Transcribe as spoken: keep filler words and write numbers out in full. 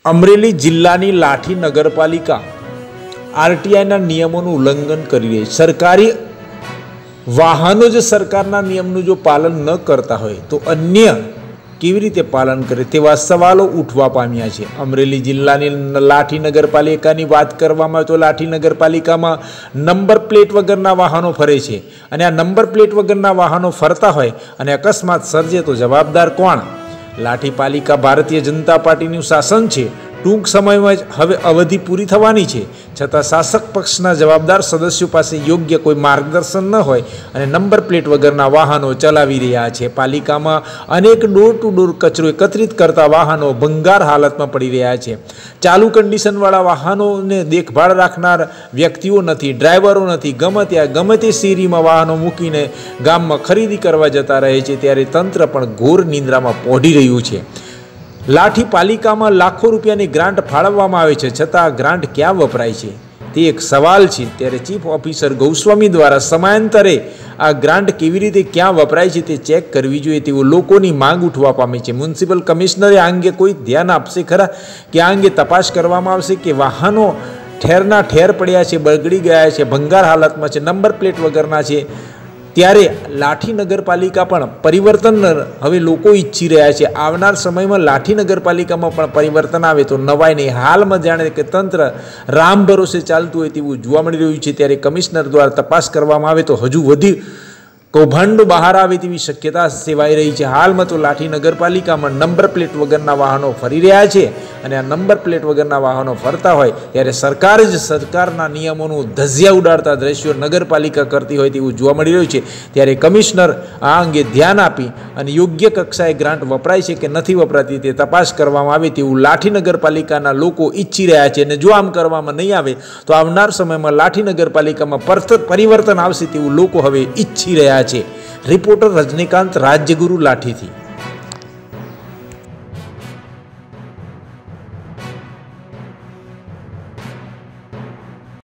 અમરેલી જિલ્લાની લાઠી નગરપાલિકા આરટીઆઈના નિયમોનું ઉલ્લંઘન કરી રહી છે। સરકારી વાહનો જ સરકારના નિયમનું જો પાલન ન કરતા હોય તો અન્ય કેવી રીતે પાલન કરે તેવા સવાલો ઉઠવા પામ્યા છે। અમરેલી જિલ્લાની લાઠી નગરપાલિકાની વાત કરવામાં આવે તો લાઠી નગરપાલિકામાં નંબર પ્લેટ વગરના વાહનો ફરે છે અને આ નંબર પ્લેટ વગરના વાહનો ફરતા હોય અને અકસ્માત સર્જે તો જવાબદાર કોણ? લાઠી પાલિકા ભારતીય જનતા પાર્ટીનું શાસન છે। ટૂંક સમયમાં જ હવે અવધિ પૂરી થવાની છે, છતાં શાસક પક્ષના જવાબદાર સદસ્યો પાસે યોગ્ય કોઈ માર્ગદર્શન ન હોય અને નંબર પ્લેટ વગરના વાહનો ચલાવી રહ્યા છે। પાલિકામાં અનેક ડોર ટુ ડોર કચરો એકત્રિત કરતા વાહનો ભંગાર હાલતમાં પડી રહ્યા છે। ચાલુ કન્ડિશનવાળા વાહનોને દેખભાળ રાખનાર વ્યક્તિઓ નથી, ડ્રાઈવરો નથી, ગમે ત્યાં ગમે તે શેરીમાં વાહનો મૂકીને ગામમાં ખરીદી કરવા જતા રહે છે, ત્યારે તંત્ર પણ ઘોર નિંદ્રામાં પોઢી રહ્યું છે। લાઠી પાલિકામાં લાખો રૂપિયાની ગ્રાન્ટ ફાળવવામાં આવે છે, છતાં આ ગ્રાન્ટ ક્યાં વપરાય છે તે એક સવાલ છે। ત્યારે ચીફ ઓફિસર ગૌસ્વામી દ્વારા સમયાંતરે આ ગ્રાન્ટ કેવી રીતે ક્યાં વપરાય છે તે ચેક કરવી જોઈએ તેવો લોકોની માંગ ઉઠવા પામી છે। મ્યુનિસિપલ કમિશનરે આ અંગે કોઈ ધ્યાન આપશે ખરા કે આ અંગે તપાસ કરવામાં આવશે કે વાહનો ઠેરના ઠેર પડ્યા છે, બગડી ગયા છે, ભંગાર હાલતમાં છે, નંબર પ્લેટ વગરના છે? ત્યારે લાઠી નગરપાલિકા પણ પરિવર્તન હવે લોકો ઈચ્છી રહ્યા છે। આવનાર સમયમાં લાઠી નગરપાલિકામાં પણ પરિવર્તન આવે તો નવાય નહીં। હાલમાં જાણે કે તંત્ર રામ ભરોસે ચાલતું હોય તેવું જોવા મળી રહ્યું છે, ત્યારે કમિશનર દ્વારા તપાસ કરવામાં આવે તો હજુ વધી કૌભાંડો બહાર આવે તેવી શક્યતા સેવાઈ રહી છે। હાલમાં તો લાઠી નગરપાલિકામાં નંબર પ્લેટ વગરના વાહનો ફરી રહ્યા છે અને આ નંબર પ્લેટ વગરના વાહનો ફરતા હોય ત્યારે સરકાર જ સરકારના નિયમોનું ધજિયા ઉડાડતા દ્રશ્યો નગરપાલિકા કરતી હોય તેવું જોવા મળી રહ્યું છે। ત્યારે કમિશનર આ અંગે ધ્યાન આપી અને યોગ્ય કક્ષાએ ગ્રાન્ટ વપરાય છે કે નથી વપરાતી તે તપાસ કરવામાં આવે તેવું લાઠી નગરપાલિકાના લોકો ઈચ્છી રહ્યા છે। અને જો આમ કરવામાં નહીં આવે તો આવનાર સમયમાં લાઠી નગરપાલિકામાં પરિવર્તન આવશે તેવું લોકો હવે ઈચ્છી રહ્યા છે। રિપોર્ટર રજનીકાંત, રાજ્યગુરુ, લાઠીથી।